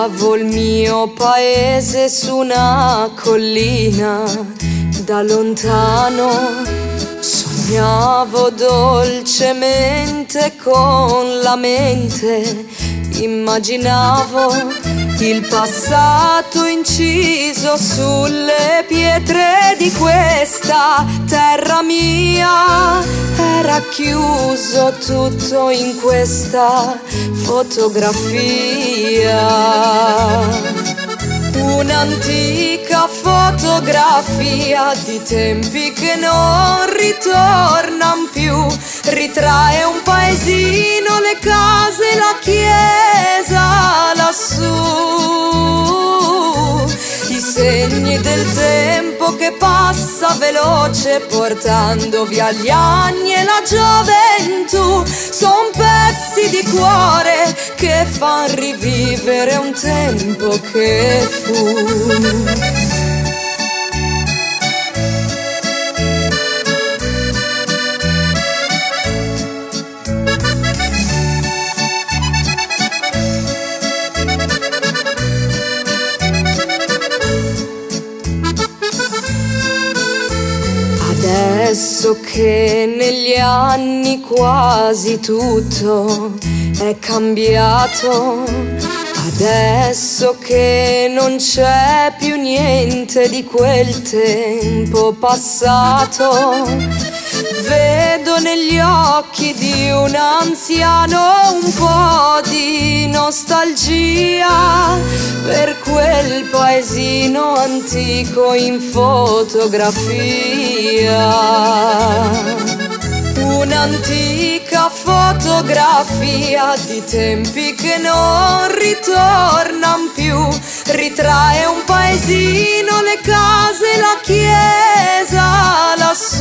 Guardavo il mio paese su una collina, da lontano sognavo dolcemente con la mente, immaginavo il passato inciso sulle pietre di questa terra mia. Era chiuso tutto in questa fotografia. Un'antica fotografia di tempi che non ritornano più. Ritrae un paesino, le case, la chiesa lassù. I segni del tempo che passa veloce, portando via gli anni e la gioventù. Son pezzi di cuore che fan rivivere un tempo che fu. Adesso che negli anni quasi tutto è cambiato, adesso che non c'è più niente di quel tempo passato, vedo negli occhi di un anziano un po' di nostalgia per quel paesino antico in fotografia. Un'antica fotografia di tempi che non ritornano più. Ritrae un paesino, le case, la chiesa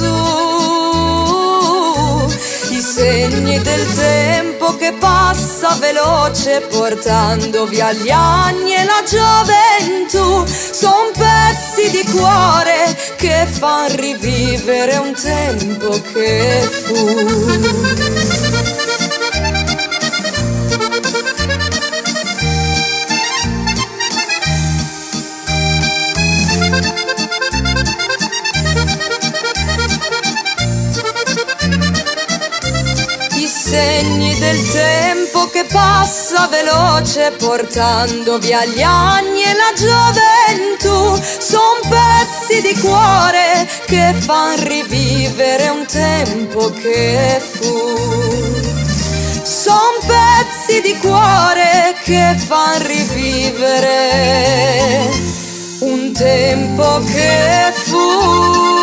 lassù. I segni del tempo che passa veloce, portando via gli anni e la gioventù. Son pezzi di cuore che fan rivivere un tempo che fu. Segni del tempo che passa veloce, portando via gli anni e la gioventù. Son pezzi di cuore che fan rivivere un tempo che fu. Son pezzi di cuore che fan rivivere un tempo che fu.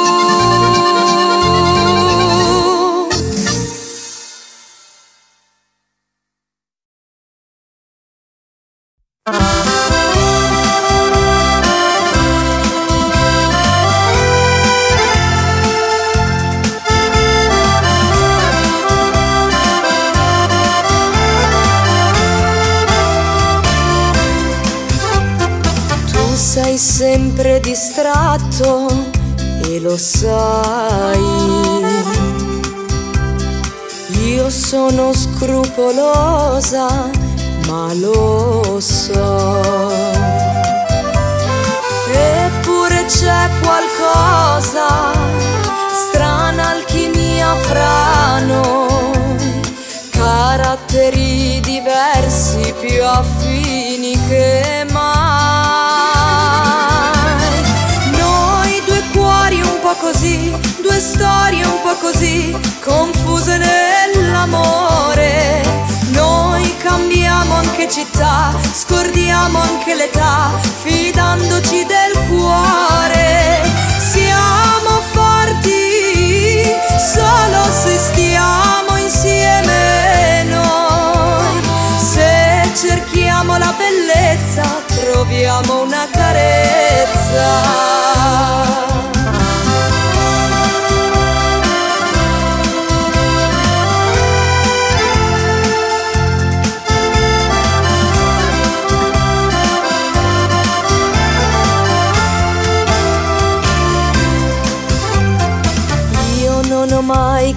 Sei sempre distratto e lo sai. Io sono scrupolosa, ma lo so. Eppure c'è qualcosa, strana alchimia fra noi, caratteri diversi più affini che mai. Noi due cuori un po' così, due storie un po' così, confuse nell'amore. Noi cambiamo anche città, scordiamo anche l'età, fidandoci del cuore. Siamo forti solo se stiamo insieme noi. Se cerchiamo la bellezza, troviamo una carezza. Non ho mai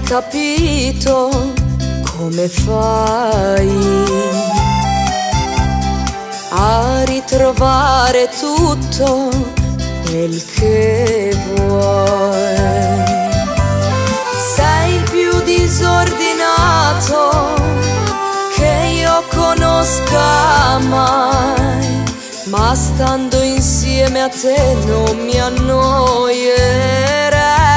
capito come fai a ritrovare tutto quel che vuoi. Sei il più disordinato che io conosca mai, ma stando insieme a te non mi annoierei.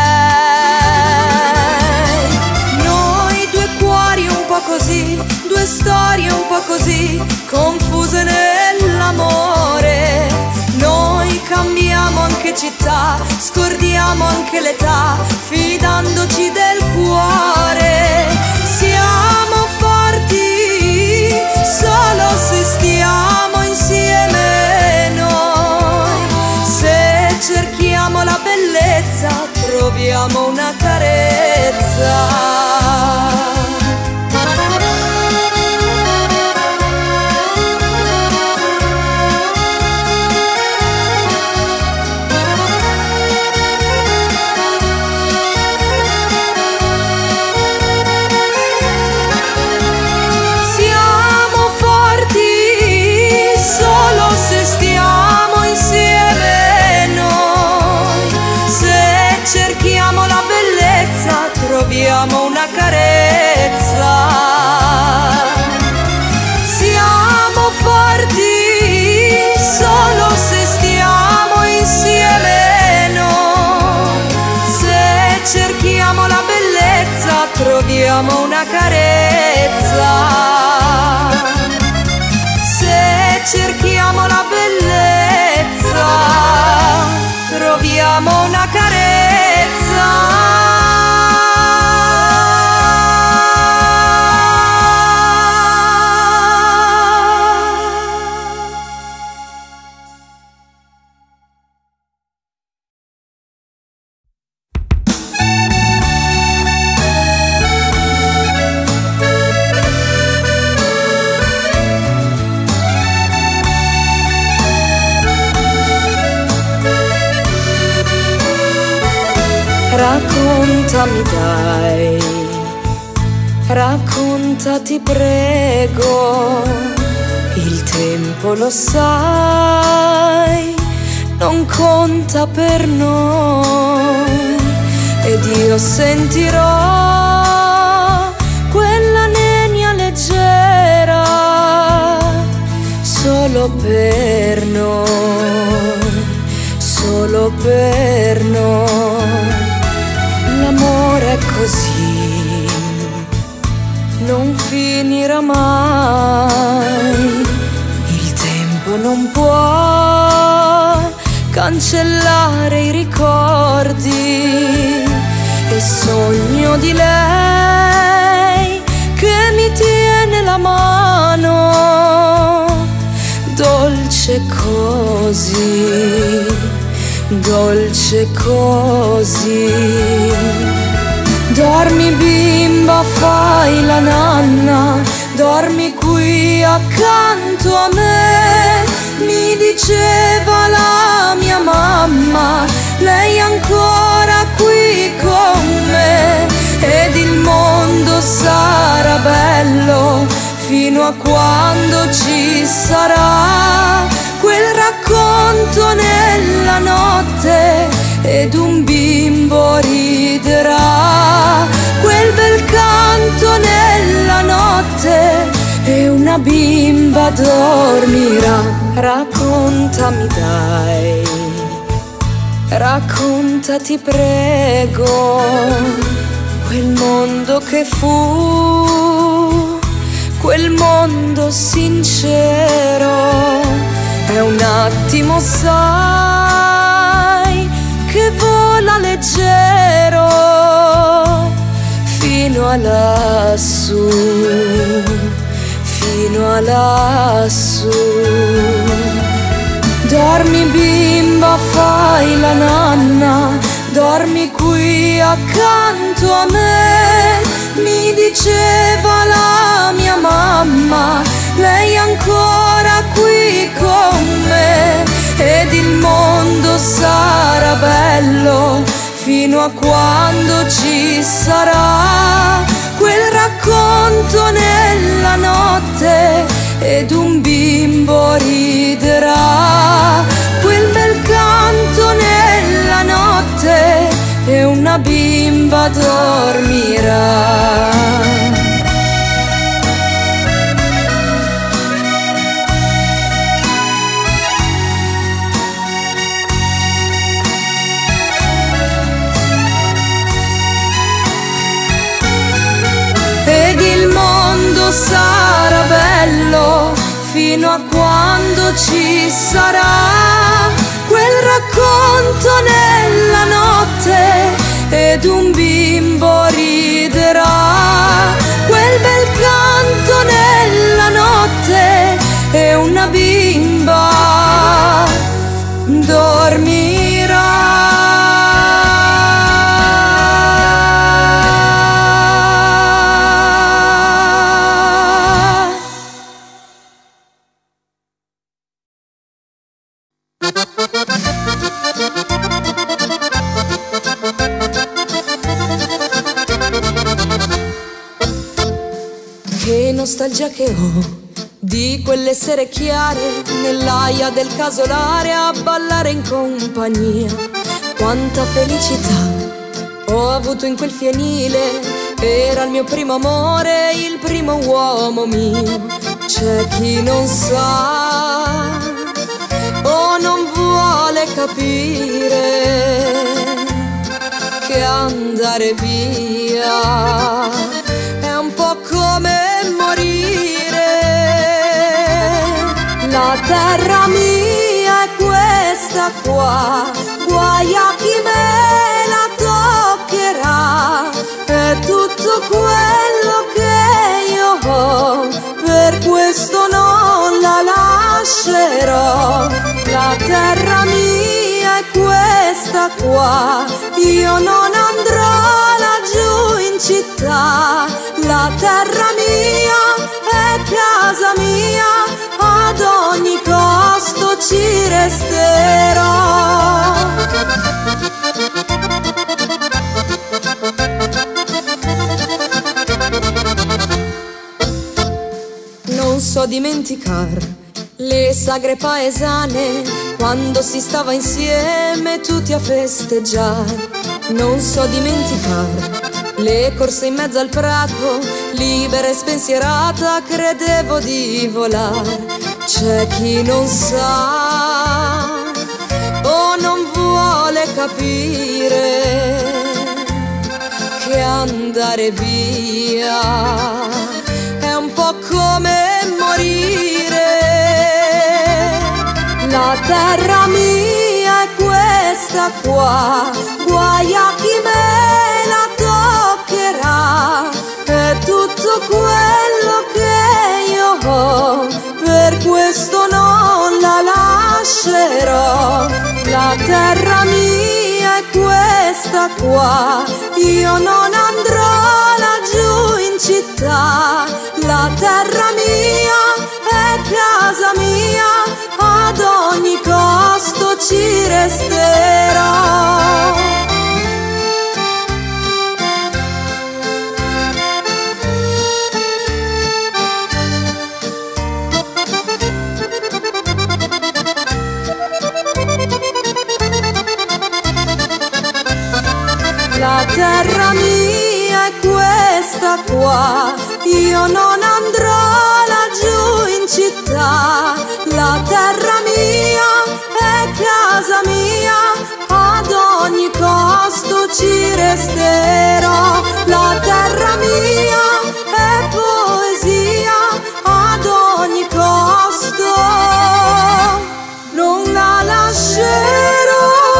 Noi due cuori un po' così, due storie un po' così, confuse nell'amore. Noi cambiamo anche città, scordiamo anche l'età, fidandoci del cuore. Siamo forti solo se stiamo insieme noi. Se cerchiamo la bellezza, troviamo una carezza. Troviamo una carezza. Siamo forti solo se stiamo insieme noi. Se cerchiamo la bellezza, troviamo una carezza. Se cerchiamo la bellezza, troviamo una carezza. Raccontami dai, racconta ti prego, il tempo lo sai, non conta per noi, ed io sentirò quella nenia leggera solo per noi, solo per noi. L'amore è così, non finirà mai, il tempo non può cancellare i ricordi, e sogno di lei che mi tiene la mano, dolce così, dolce così. Dormi bimba, fai la nanna, dormi qui accanto a me, mi diceva la mia mamma, lei è ancora qui con me, ed il mondo sarà bello fino a quando ci sarà quel racconto nella notte, ed un bimbo riderà quel bel canto nella notte, e una bimba dormirà. Raccontami dai, racconta ti prego, quel mondo che fu, quel mondo sincero, è un attimo sai che vola leggero fino a lassù, fino a lassù. Dormi bimba, fai la nanna, dormi qui accanto a me, mi diceva la mia mamma, lei è ancora qui con me, ed il mondo sarà bello fino a quando ci sarà quel racconto nella notte, ed un bimbo una bimba dormirà. Ed il mondo sarà bello fino a quando ci sarà quel racconto nella notte ed un bimbo riderà, quel bel canto nella notte e una bimba dormirà. Che nostalgia che ho di quelle sere chiare nell'aia del casolare a ballare in compagnia. Quanta felicità ho avuto in quel fienile, era il mio primo amore, il primo uomo mio. C'è chi non sa o non vuole capire che andare via è un po' come morire. La terra mia è questa qua, guai a chi me la toccherà. È tutto quello che io ho, per questo non la lascerò. La terra mia è questa qua, io non andrò laggiù in città. La terra mia è casa mia, ad ogni costo ci resterò. Non so dimenticar le sagre paesane, quando si stava insieme tutti a festeggiare. Non so dimenticar le corse in mezzo al prato, libera e spensierata, credevo di volare. C'è chi non sa o non vuole capire che andare via è un po' come morire. La terra mia è questa qua, guai a chi me la toccherà. È tutto quello che io ho, per questo non la lascerò. La terra mia è questa qua, io non andrò laggiù in città. La terra mia è casa mia, ad ogni costo ci resterò. La terra mia è questa qua, io non andrò laggiù in città. La terra mia è casa mia, ad ogni costo ci resterò. La terra mia è poesia, ad ogni costo non la lascerò.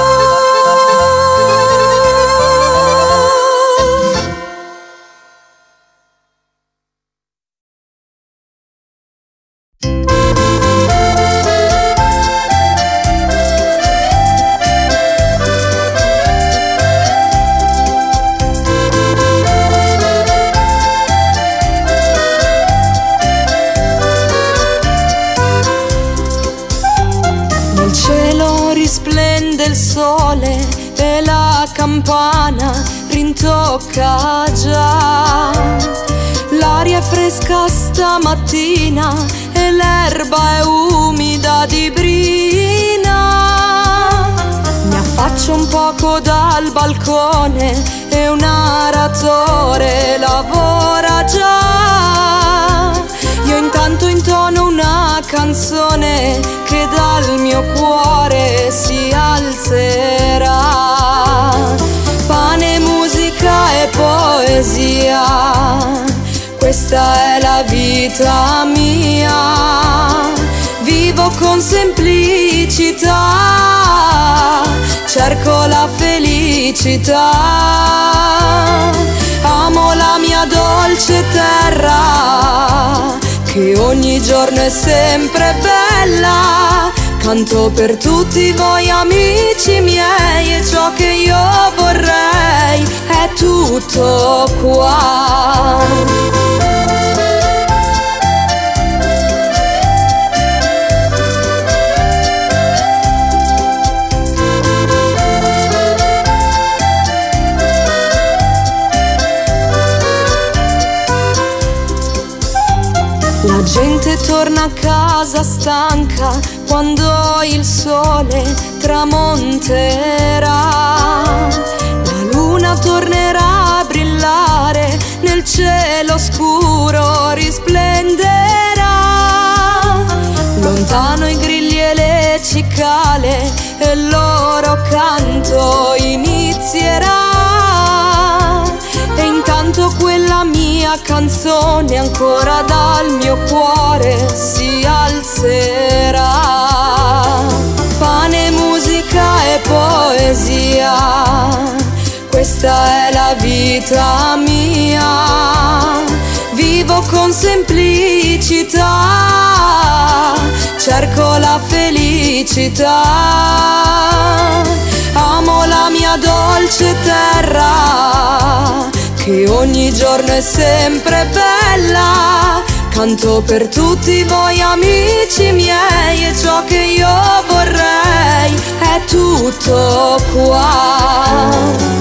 Risplende il sole e la campana rintocca già. L'aria è fresca stamattina e l'erba è umida di brina. Mi affaccio faccio un poco dal balcone e un aratore lavora già. Io intanto intono una canzone che dal mio cuore si alzerà. Pane, musica e poesia, questa è la vita mia. Vivo con semplicità, cerco la felicità. Amo la mia dolce terra, che ogni giorno è sempre bella. Canto per tutti voi amici miei, e ciò che io vorrei è tutto qua. La gente torna a casa stanca quando il sole tramonterà. La luna tornerà a brillare, nel cielo scuro risplenderà. Lontano i grilli e le cicale e il loro canto inizierà. E intanto quella mia canzone ancora dal mio cuore si alzerà. Pane, musica e poesia, questa è la vita mia. Vivo con semplicità, cerco la felicità. Amo la mia dolce terra, che ogni giorno è sempre bella. Canto per tutti voi amici miei, e ciò che io vorrei è tutto qua.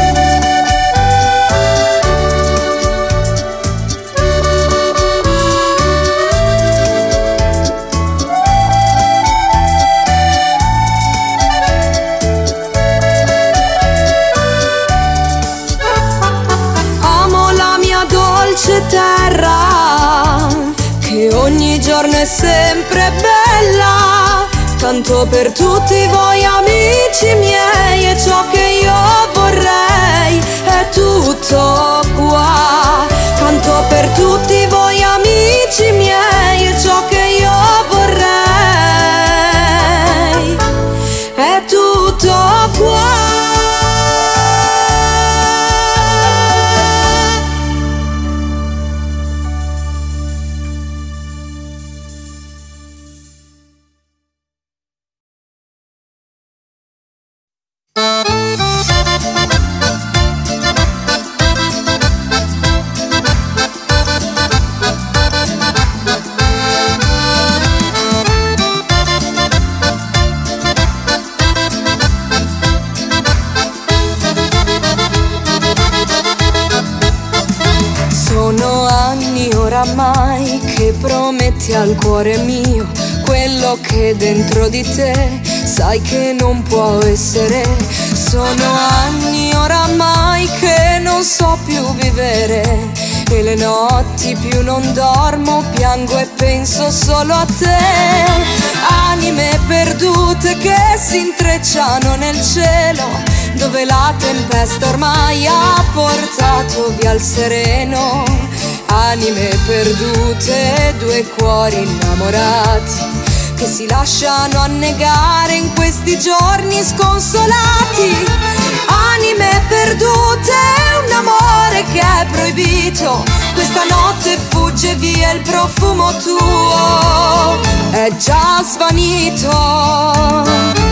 Terra, che ogni giorno è sempre bella. Canto per tutti voi amici miei, e ciò che io vorrei è tutto qua. Canto per tutti voi amici miei, e ciò che io vorrei è tutto qua. Oramai che prometti al cuore mio quello che dentro di te sai che non può essere. Sono anni oramai che non so più vivere, e le notti più non dormo, piango e penso solo a te. Anime perdute che si intrecciano nel cielo, dove la tempesta ormai ha portato via il sereno. Anime perdute, due cuori innamorati che si lasciano annegare in questi giorni sconsolati. Anime perdute, un amore che è proibito, questa notte fugge via il profumo tuo, è già svanito.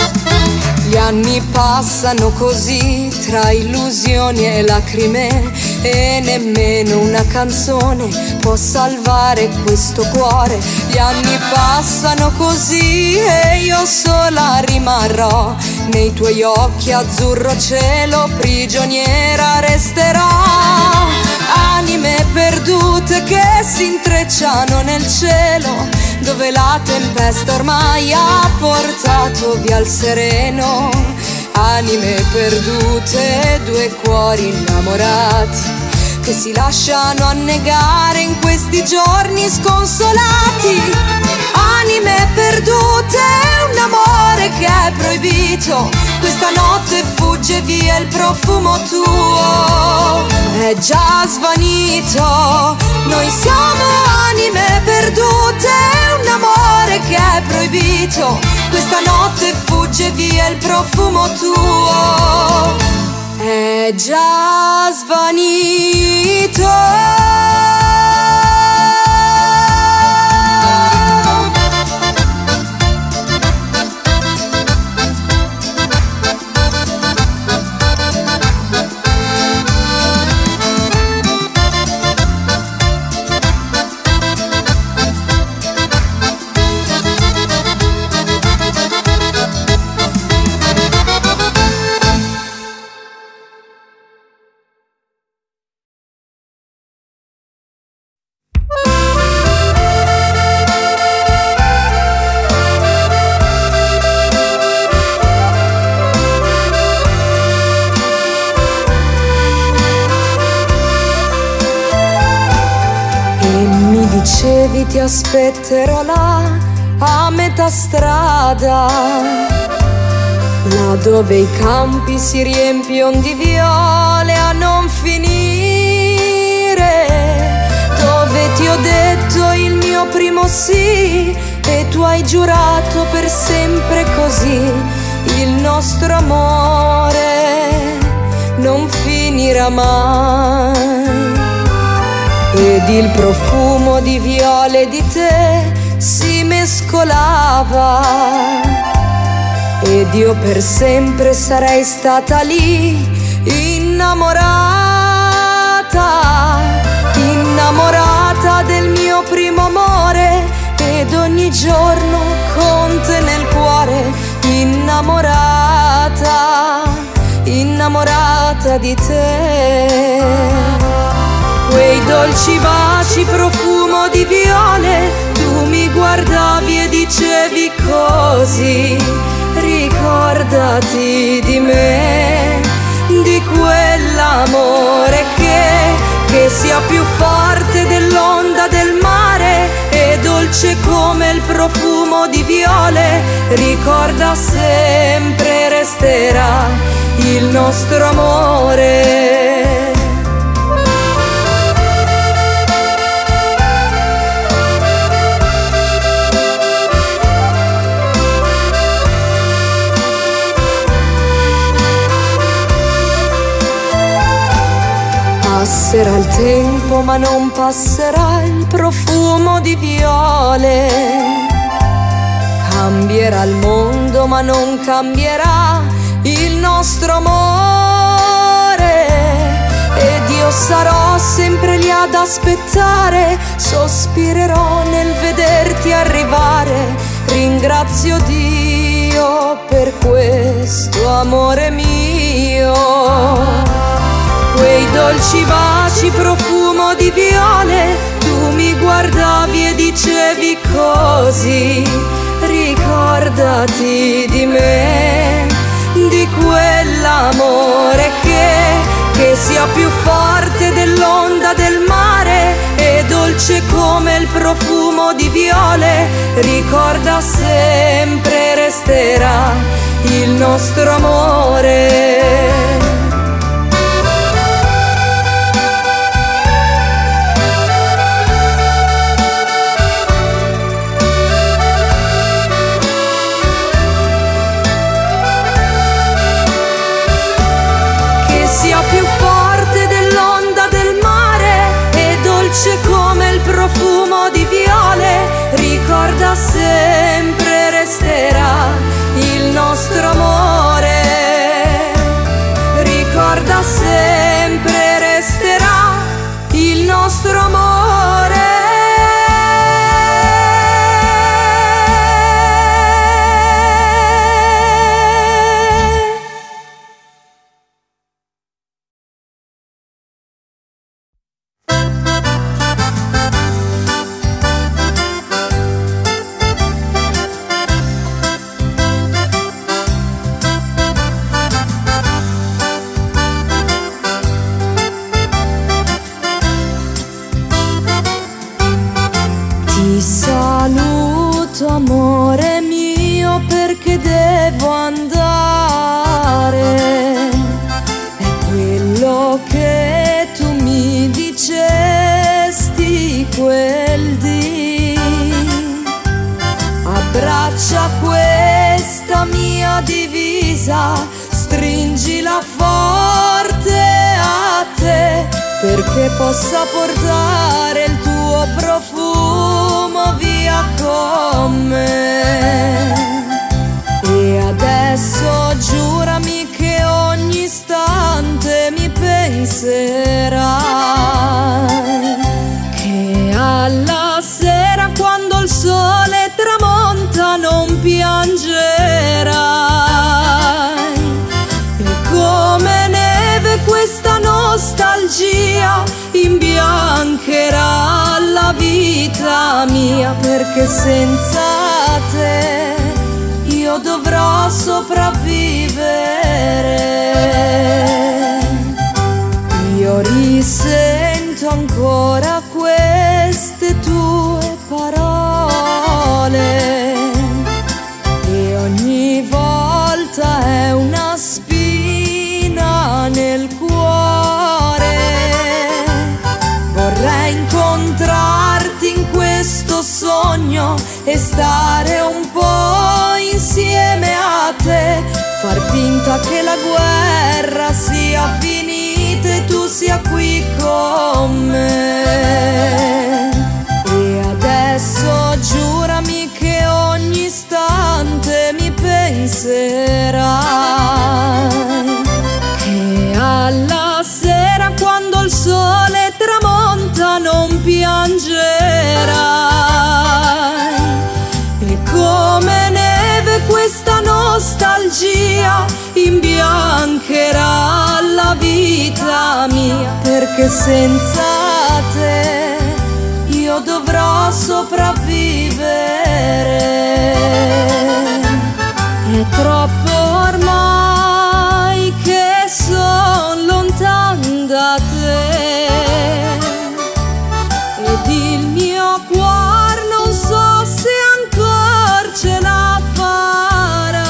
Gli anni passano così tra illusioni e lacrime, e nemmeno una canzone può salvare questo cuore. Gli anni passano così e io sola rimarrò nei tuoi occhi azzurro cielo, prigioniera resterò. Anime perdute che si intrecciano nel cielo, dove la tempesta ormai ha portato via il sereno. Anime perdute, due cuori innamorati che si lasciano annegare in questi giorni sconsolati. Anime perdute, un amore che è proibito, questa notte fugge via il profumo tuo, è già svanito. Noi siamo anime perdute, un amore che è proibito, questa notte fugge via il profumo tuo, è già svanito. Dicevi ti aspetterò là a metà strada, là dove i campi si riempiono di viole a non finire, dove ti ho detto il mio primo sì e tu hai giurato per sempre così. Il nostro amore non finirà mai. Ed il profumo di viole di te si mescolava, ed io per sempre sarei stata lì, innamorata, innamorata del mio primo amore, ed ogni giorno con te nel cuore, innamorata, innamorata di te. Quei dolci baci, profumo di viole, tu mi guardavi e dicevi così: ricordati di me, di quell'amore che sia più forte dell'onda del mare e dolce come il profumo di viole. Ricorda sempre, resterà il nostro amore. Passerà il tempo ma non passerà il profumo di viole, cambierà il mondo ma non cambierà il nostro amore, ed io sarò sempre lì ad aspettare, sospirerò nel vederti arrivare, ringrazio Dio per questo amore mio. Quei dolci baci, profumo di viole, tu mi guardavi e dicevi così: ricordati di me, di quell'amore che sia più forte dell'onda del mare e dolce come il profumo di viole. Ricorda sempre, resterà il nostro amore. Come il profumo di viole, ricorda sempre, resterà il nostro amore. allaccia questa mia divisa, stringila forte a te, perché possa portare il tuo profumo via con me. E adesso giurami che ogni istante mi penserai, che alla sera quando il sole tramonta non piangerai, e come neve questa nostalgia imbiancherà la vita mia, perché senza te io dovrò sopravvivere. Io risento ancora queste tue parole e ogni volta è una spina nel cuore. Vorrei incontrarti in questo sogno e stare un po' insieme a te, far finta che la guerra sia finita e tu sia qui con me. E adesso giurami che ogni istante mi penserai, che alla sera quando il sole tramonta non piangerai, e come neve questa nostalgia imbiancherà la vita mia, perché senza te io dovrò sopravvivere. È troppo ormai che son lontan da te, ed il mio cuore non so se ancora ce la farà.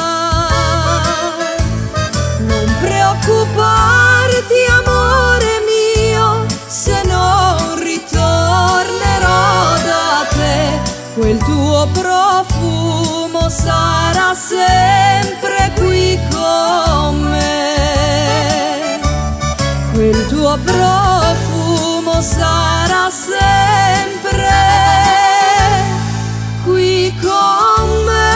Non preoccuparti amore mio, se non ritornerò da te, quel tuo profumo sarà sempre qui con me, quel tuo profumo sarà sempre qui con me.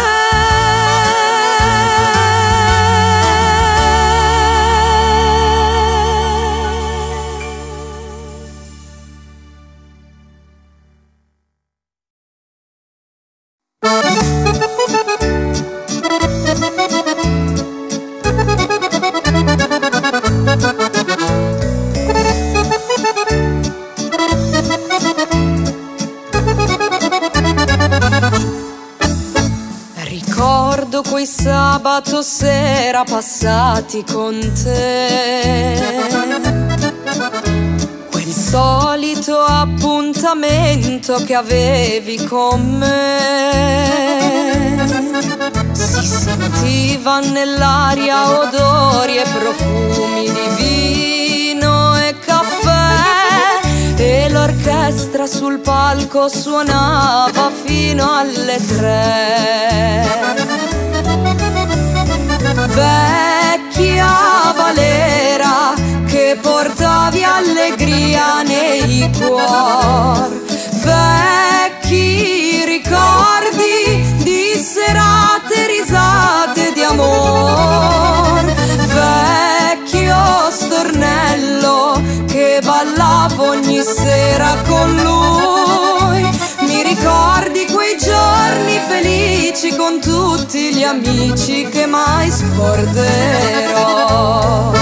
Ricordo quei sabato sera passati con te, quel solito appuntamento che avevi con me. Si sentiva nell'aria odori e profumi di vino e caffè, e l'orchestra sul palco suonava fino alle 3. Vecchia balera che portavi allegria nei cuori, vecchi ricordi di serate risate di amor, vecchio stornello che ballavo ogni sera con lui. Mi ricordi quei giorni felici con tutti gli amici che mai scorderò.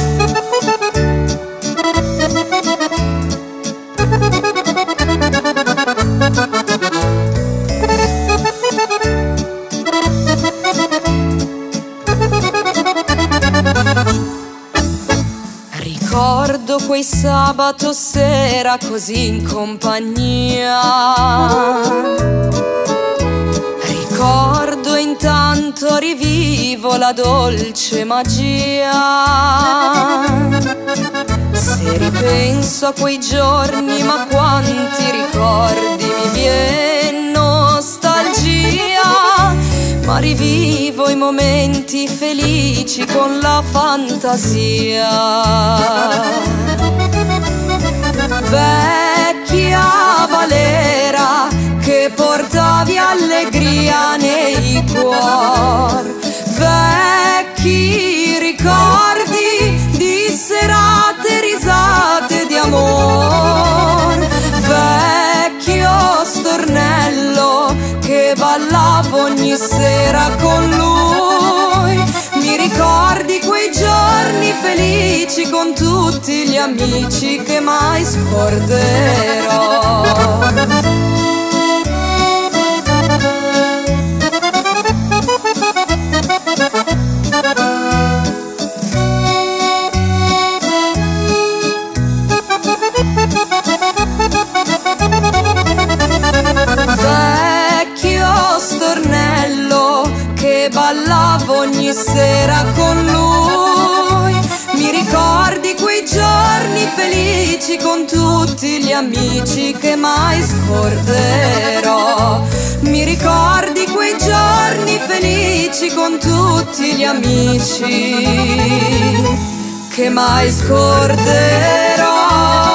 Ricordo quei sabato sera così in compagnia, ricordo intanto rivivo la dolce magia. Se ripenso a quei giorni, ma quanti ricordi mi viene nostalgia. ma rivivo i momenti felici con la fantasia. Vecchia Valera che portavi allegria nei cuori, vecchi ricordi di serate risate di amor, vecchio stornello che ballavo ogni sera con lui. Mi ricordi quei giorni felici con tutti gli amici che mai scorderò. Vecchio stornello che ballavo ogni sera con lui. Mi ricordi quei giorni felici con tutti gli amici che mai scorderò. Mi ricordi quei giorni felici con tutti gli amici che mai scorderò.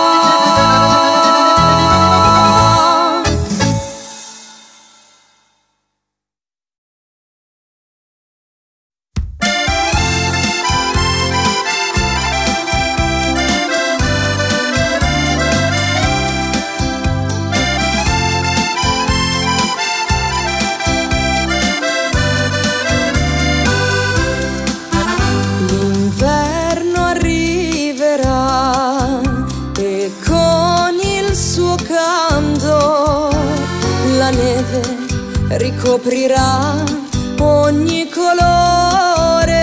Ricoprirà ogni colore,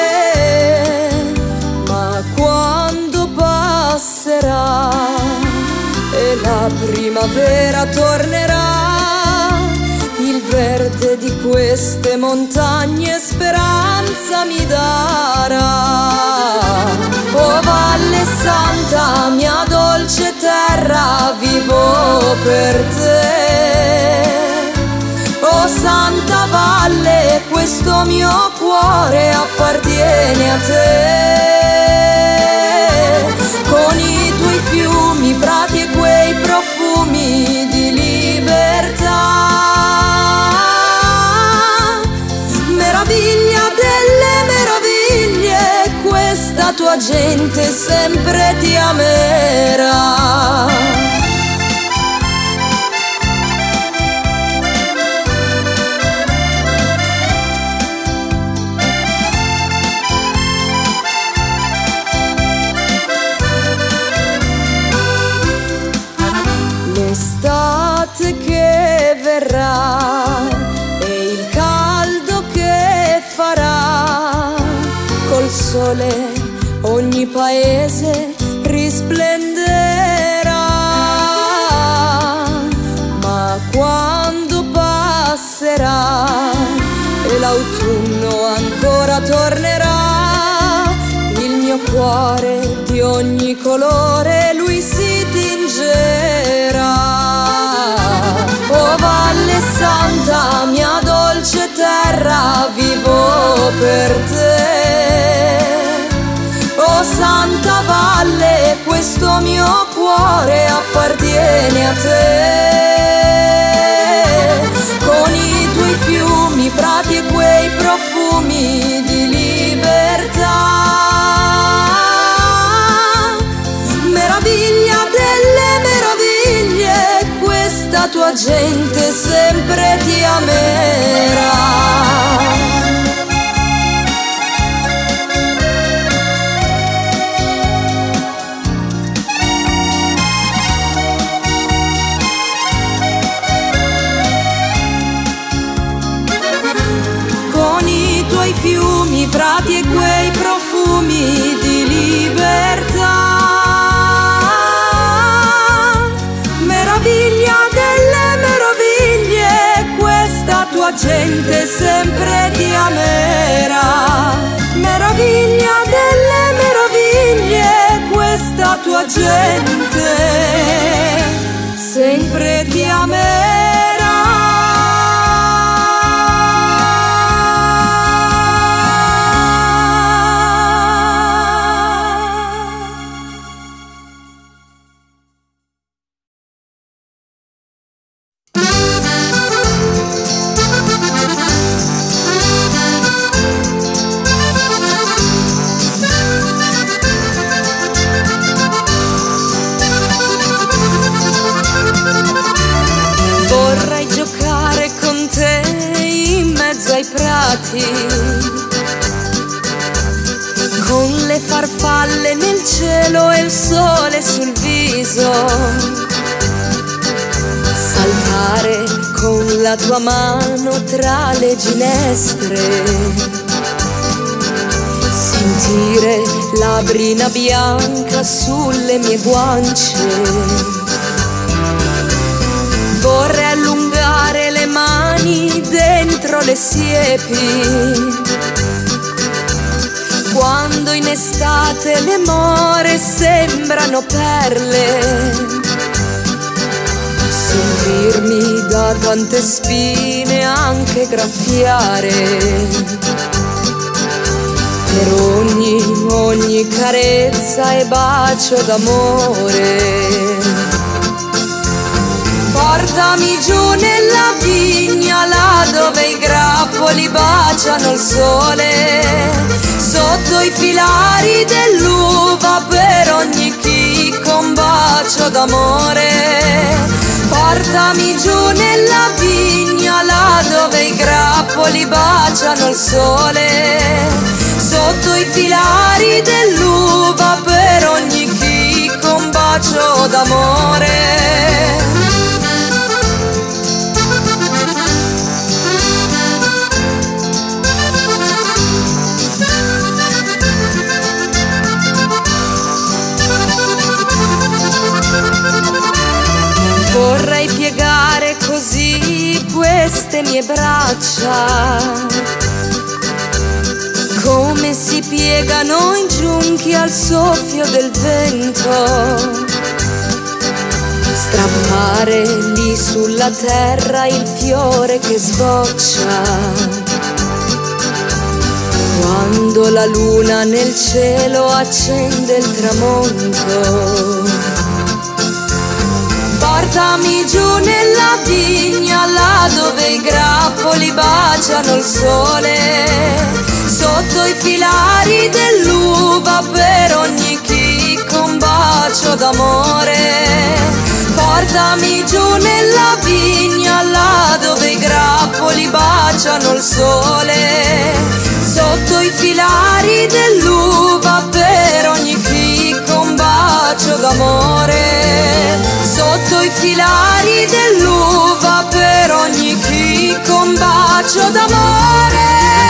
ma quando passerà e la primavera tornerà, il verde di queste montagne speranza mi darà. Oh Valle Santa, mia dolce terra, vivo per te. Oh Santa Valle, questo mio cuore appartiene a te. Con i tuoi fiumi, prati e quei profumi di libertà, meraviglia delle meraviglie, questa tua gente sempre ti amerà. L'estate che verrà e il caldo che farà, col sole ogni paese risplenderà. Ma quando passerà e l'autunno ancora tornerà, il mio cuore di ogni colore lui si tingerà. Oh Valle Santa, mia dolce terra, vivo per te. Oh Santa Valle, questo mio cuore appartiene a te. Con i tuoi fiumi, prati e quei profumi di libertà, meraviglia delle meraviglie, questa tua gente sempre ti amerà. Con i tuoi fiumi, prati e quei profumi di libertà, meraviglia delle meraviglie, questa tua gente sempre ti amerà. Meraviglia delle meraviglie, questa tua gente sempre ti amerà. prati, con le farfalle nel cielo e il sole sul viso, saltare con la tua mano tra le ginestre, sentire la brina bianca sulle mie guance. Vorrei allungare le mani dentro le siepi, quando in estate le more sembrano perle, sentirmi da tante spine anche graffiare, per ogni carezza e bacio d'amore. Portami giù nella vigna, là dove i grappoli baciano il sole, sotto i filari dell'uva, per ogni chicco un bacio d'amore. Portami giù nella vigna, là dove i grappoli baciano il sole, sotto i filari dell'uva, per ogni chicco un bacio d'amore. Vorrei piegare così queste mie braccia, come si piegano i giunchi al soffio del vento, strappare lì sulla terra il fiore che sboccia, quando la luna nel cielo accende il tramonto. Portami giù nella vigna, là dove i grappoli baciano il sole, sotto i filari dell'uva, per ogni chicco un bacio d'amore. Portami giù nella vigna, là dove i grappoli baciano il sole, sotto i filari dell'uva, per ogni chicco un bacio d'amore. Sotto i filari dell'uva, per ogni chicco un bacio d'amore.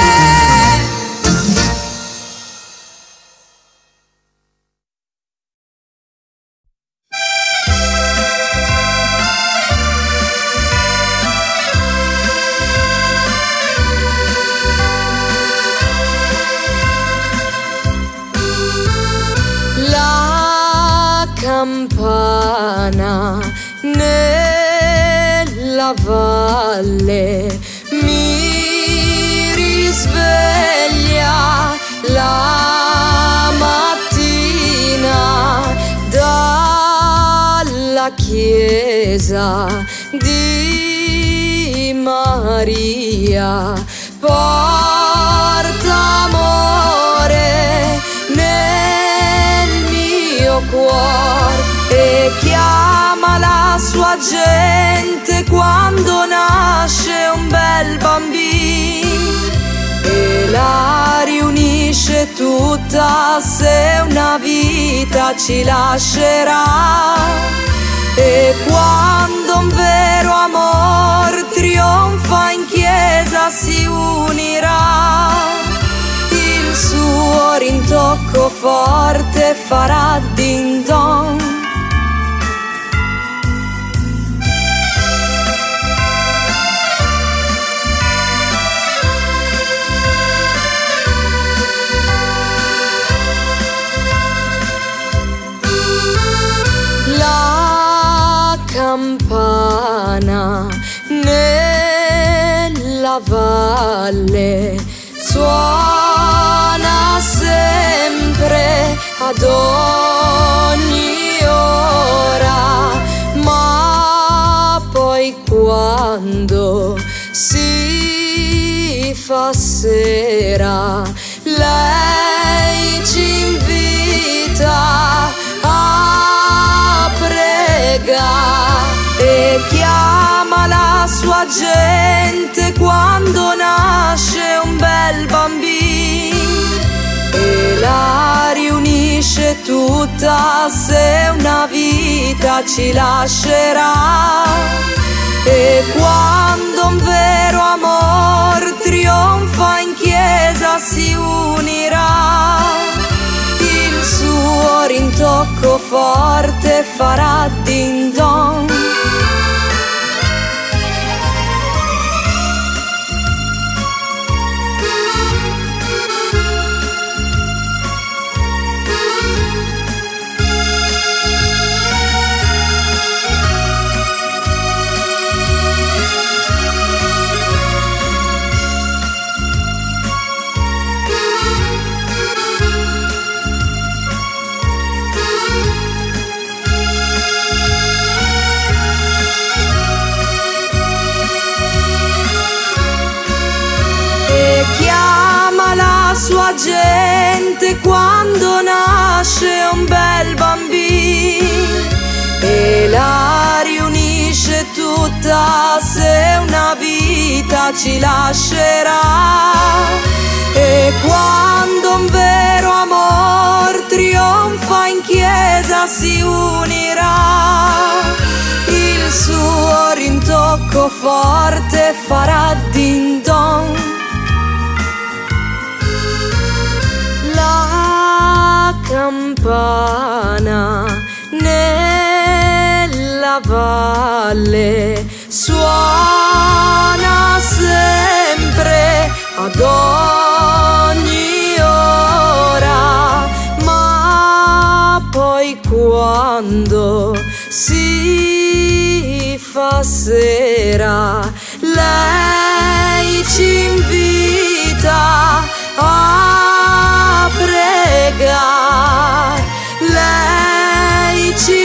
La campana nella valle mi risveglia la mattina dalla chiesa di Maria. Porta amore nel mio cuore e chiama la sua gente quando nasce un bel bambino, e la riunisce tutta se una vita ci lascerà. E quando un vero amor trionfa in chiesa si unirà, il suo rintocco forte farà din don. La campana nella valle suona sempre ad ogni ora, ma poi quando si fa sera lei ci invita a pregare e chiama la sua gente quando nasce un bel bambino e la riunisce tutta se una vita ci lascerà. E quando un vero amor trionfa in chiesa si unirà, il suo rintocco forte farà din don. Chiama la sua gente quando nasce un bel bambino e la riunisce tutta se una vita ci lascerà. E quando un vero amor trionfa in chiesa si unirà, il suo rintocco forte farà din don. La campana nella valle suona sempre ad ogni ora, ma poi quando si fa sera lei ci invita a pregar, lei ci